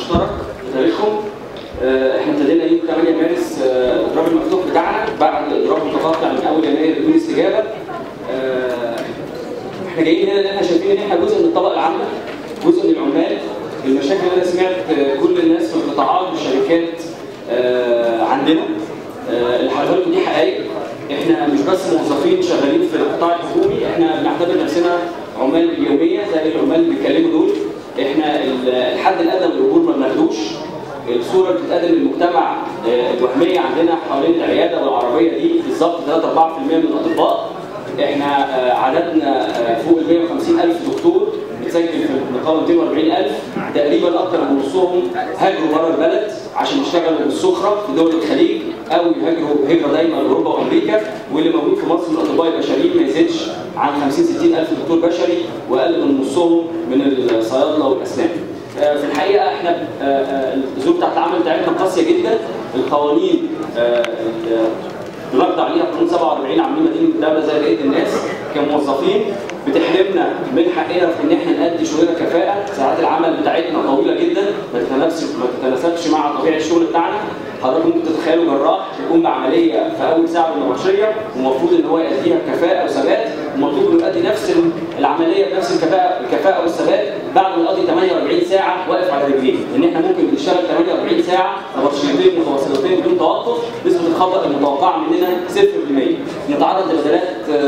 مشترك في تاريخهم. احنا ابتدينا يوم 8 مارس الاضراب المفتوح بتاعنا بعد اضراب متقطع من اول يناير بدون استجابه. احنا جايين هنا لان احنا شايفين ان احنا جزء من الطبقه العامه، جزء من العمال. المشاكل اللي انا سمعت كل الناس في القطاعات والشركات عندنا اللي هقولها لكم دي حقائق. احنا مش بس موظفين شغالين في القطاع الحكومي، احنا بنعتبر نفسنا عمال باليوميه زي العمال اللي بيتكلموا دول. احنا الحد الادنى من الاجور ما بناخدوش. الصوره اللي بتتقدم للمجتمع الوهميه عندنا حوالين العياده والعربيه دي بالظبط 3-4% من الاطباء. احنا عددنا فوق ال 150,000 دكتور بتسجل في النقابه 240,000، تقريبا اكثر من نصهم هاجروا بره البلد عشان يشتغلوا بالسخره في دول الخليج او يهاجروا هجره دايما لاوروبا وامريكا. واللي موجود في مصر من الاطباء البشريين ما يزيدش عن 50-60,000 دكتور بشري، واقل من نصهم من الصيادله والاسنان. في الحقيقه احنا الظروف بتاعت العمل بتاعتنا قاسيه جدا. القوانين بنقضي عليها قانون 47 عاملين مدينه الدوله زي بقيه الناس كموظفين، بتحرمنا من حقنا في ان احنا نأدي شغلنا كفاءه. ساعات العمل بتاعتنا طويله جدا ما تتناسبش مع طبيعه الشغل بتاعنا. حضرتك ممكن تتخيلوا جراح يقوم بعمليه في اول ساعه من النبطشيه ومفروض ان هو يأديها بكفاءه وثبات، ومطلوب انه يؤدي نفس العمليه بنفس الكفاءه والثبات بعد ما يقضي 48 ساعه واقف على رجليه. ان احنا ممكن بنشتغل 48 ساعه نبطشيتين متواصلتين بدون توقف، نسبه الخطا المتوقعه مننا 0%. نتعرض لبدلات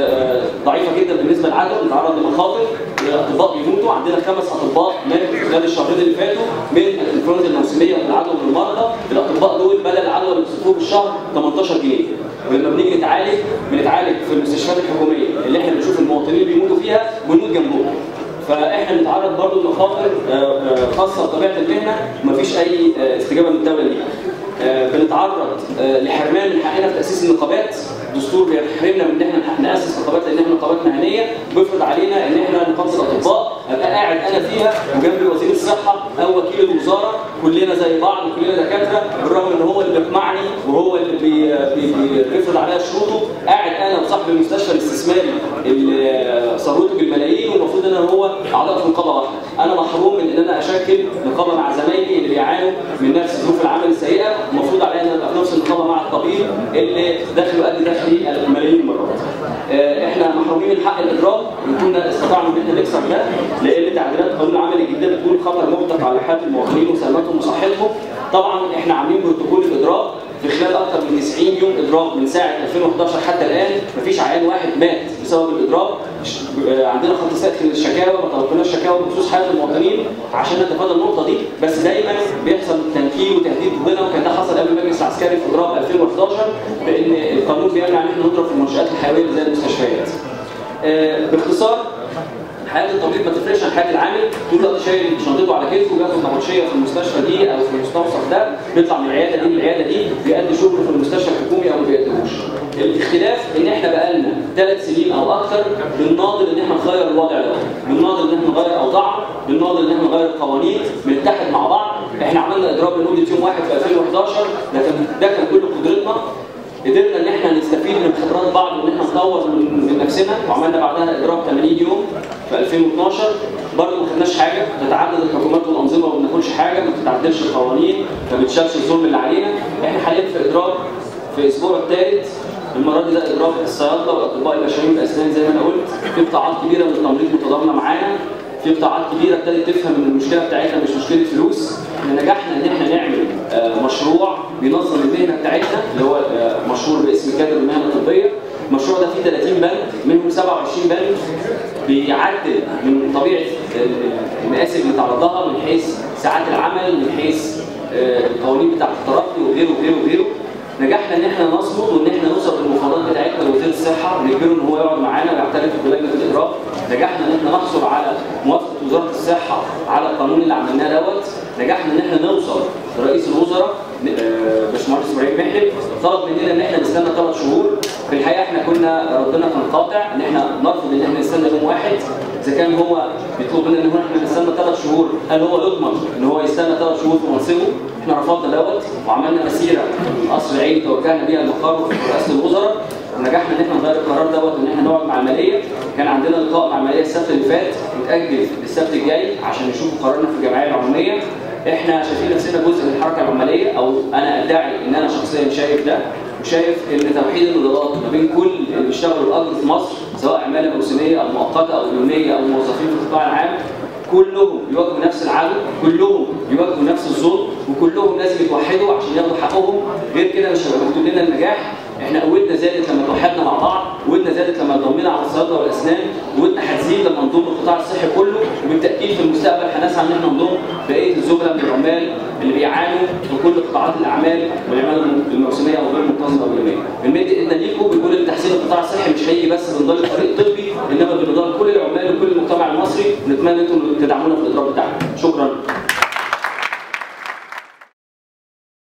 ضعيفه جدا بالنسبه للعدد، نتعرض لمخاطر، الاطباء بيموتوا. عندنا 5 اطباء ماتوا خلال الشهرين اللي فاتوا من الانفلونزا الموسميه والعدوى من المرضى. الاطباء دول بدل العدوى اللي بيصرفوه بالشهر 18 جنيه. ولما بنيجي بنتعالج في المستشفيات الحكوميه اللي احنا بنشوف المواطنين بيموتوا فيها بنموت جنبهم. فاحنا بنتعرض برضه لمخاطر خاصه بطبيعه المهنه ومفيش اي استجابه من الدوله ليها. بنتعرض لحرمان من حقنا في تاسيس النقابات. الدستور بيحرمنا من ان احنا ناسس نقابات لان احنا نقابات مهنيه، وبيفرض علينا ان احنا نقابه الاطباء ابقى قاعد انا فيها وجنبي وزير الصحه او وكيل الوزاره، كلنا زي بعض وكلنا دكاتره، بالرغم ان هو اللي بيقمعني وهو اللي بيفرض عليا شروطه. قاعد انا وصاحب المستشفى الاستثماري اللي ثروته بالملايين والمفروض ان انا هو اعضاء في نقابه واحده. انا محروم من ان انا اشكل نقابه مع زمايلي اللي بيعانوا من نفس ظروف العمل السيئه، ومفروض عليا ان ابقى في نفس النقابه مع الطبيب اللي دخله قد دخلي الملايين المرات. احنا محرومين من حق الاضراب، وكنا استطعنا ان احنا نكسر ده لان تعديلات قانون العمل الجديده بتكون خطر مطلق على حياه المواطنين وسلامتهم وصحتهم. طبعا احنا عاملين بروتوكول الاضراب في خلال اكثر من 90 يوم اضراب من ساعه 2011 حتى الان مفيش عيان واحد مات بسبب الاضراب. عندنا خط ساخن للشكاوى، ما طلبناش شكاوى بخصوص حياه المواطنين عشان نتفادى النقطه دي، بس دايما بيحصل تنكيل وتهديد ضدنا، وكان ده حصل قبل المجلس العسكري في اضراب 2011 بان القانون بيمنع ان احنا نضرب في المنشات الحيويه زي المستشفيات. باختصار حياه الطبيب ما تفرقش عن حياه العامل. طول الوقت شايل شنطته على كتفه وبياخد نبطشيه في المستشفى دي او في المستوصف ده، بيطلع من العياده دي للعياده دي، بيأدي شغله في المستشفى الحكومي او ما بيأديهوش. الاختلاف ان احنا بقالنا 3 سنين او اكثر بنناضل ان احنا نغير الوضع ده، بنناضل ان احنا نغير اوضاعنا، بنناضل ان احنا نغير القوانين، بنتحد مع بعض. احنا عملنا اضراب لمده يوم واحد في 2011، ده كان كل قدرتنا. قدرنا ان احنا نستفيد من خبرات بعض وان احنا نطور من نفسنا، وعملنا بعدها اضراب 80 يوم في 2012. برضه ما خدناش حاجه، تتعدد الحكومات والانظمه وما بناخدش حاجه، ما بتتعدلش القوانين، ما بتشالش الظلم اللي علينا. احنا حاليا في اضراب في الاسبوع الثالث، المره دي ده اضراب الصيادله والاطباء البشريين والاسنان زي ما انا قلت. في قطاعات كبيره من التمريض متضامنه معانا، في قطاعات كبيره ابتدت تفهم ان المشكله بتاعتنا مش مشكله فلوس. احنا نجحنا ان احنا نعمل مشروع بينظم المهنه بتاعتنا اللي هو مشهور باسم كادر المهنه الطبيه. المشروع ده فيه 30 بند، منهم 27 بند بيعدل من طبيعه المآسي اللي بنتعرض لها من حيث ساعات العمل، من حيث القوانين بتاعت الترقي وغيره وغيره وغيره. نجحنا ان احنا نصمد وان احنا نوصل للمفاوضات بتاعتنا لوزير الصحه، نجبره ان هو يقعد معانا ويعترف بلجنه الاضراب. نجحنا ان احنا نحصل على موافقه وزاره الصحه على القانون اللي عملناه دوت. نجحنا ان احنا نوصل لرئيس الوزراء باشمهندس ابراهيم محلب، طلب مننا ان احنا نستنى 3 شهور. في الحقيقه احنا كنا ردنا كان قاطع ان احنا نرفض ان احنا نستنى يوم واحد. اذا كان هو بيطلب مننا ان احنا نستنى 3 شهور، هل هو يضمن ان هو يستنى 3 شهور في منصبه؟ احنا رفضنا دوت وعملنا مسيره من قصر العيني توجهنا بيها المقر في رئاسه الوزراء، ونجحنا ان احنا نغير القرار دوت وان احنا نقعد مع الماليه. كان عندنا لقاء مع الماليه السبت اللي فات، متاجل للسبت الجاي عشان يشوفوا قرارنا في الجمعيه العموميه. احنا شايفين نفسنا جزء من الحركه العماليه، او انا ادعي ان انا شخصيا شايف ده، وشايف ان توحيد النضالات ما بين كل اللي بيشتغلوا الاجر في مصر سواء عماله موسميه او مؤقته او يوميه او موظفين في القطاع العام، كلهم بيواجهوا نفس العدو، كلهم بيواجهوا نفس الظلم، وكلهم لازم يتوحدوا عشان ياخدوا حقهم. غير كده مش هيبقى مكتوب لنا النجاح. احنا قوتنا زادت لما توحدنا مع بعض، قوتنا زادت لما ضمينا على الصيادله والاسنان، قوتنا هتزيد لما نضم القطاع الصحي كله، وبالتاكيد في المستقبل هنسعى ان احنا نضم بقيه الزملاء من العمال اللي بيعانوا في كل قطاعات الاعمال والعماله الموسميه او غير المنتظمه واليوميه. بنمد ايدنا ليكم، بنقول ان تحسين القطاع الصحي مش هيجي بس بنضال الفريق الطبي، انما بنضال كل العمال وكل المجتمع المصري، ونتمنى انتم تدعمونا في الاضراب بتاعنا. شكرا.